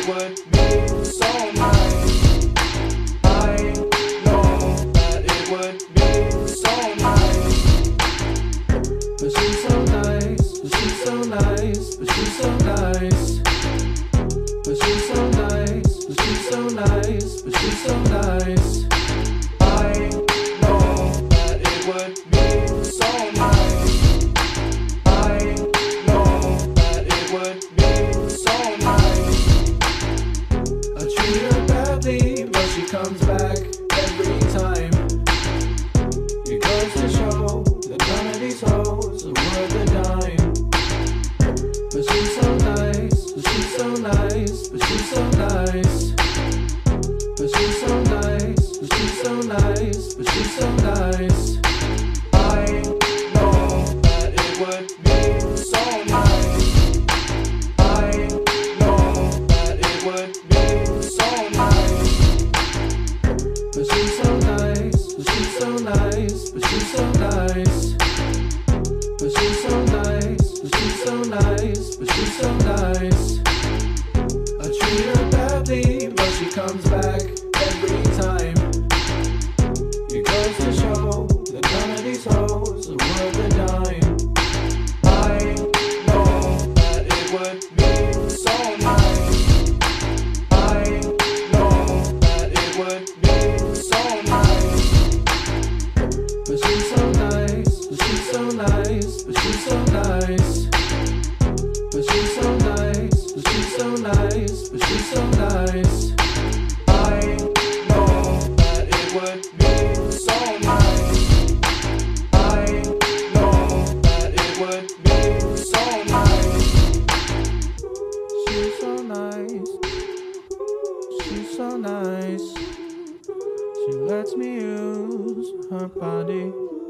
it would be so nice. I know that it would be so nice. But she's so nice, but she's so nice, but she's so nice. But she's so nice, but she's so nice, but she's so nice. I know that it would be so nice. I know that it would be so nice. I treat her badly, but she comes back every time. It goes to show that none of these hoes are worth a dime. But she's so nice, but she's so nice, but she's so nice. But she's so nice, but she's so nice, but she's so nice. I know that it would be so nice. I know that it would be so nice. But she's so nice, but she's so nice, but she's so nice. But she's so nice, but she's so nice, but she's so nice. I treat her badly, but she comes back every time. It goes to show that none of these hoes are worth a dime. I know that it would be so nice. I know that it would be so nice. But she's so nice, but she's so nice, but she's so nice. But she's so nice, but she's so nice, but she's so nice. I know that it would be so nice. I know that it would be so nice. She's so nice. She's so nice. She lets me use her body.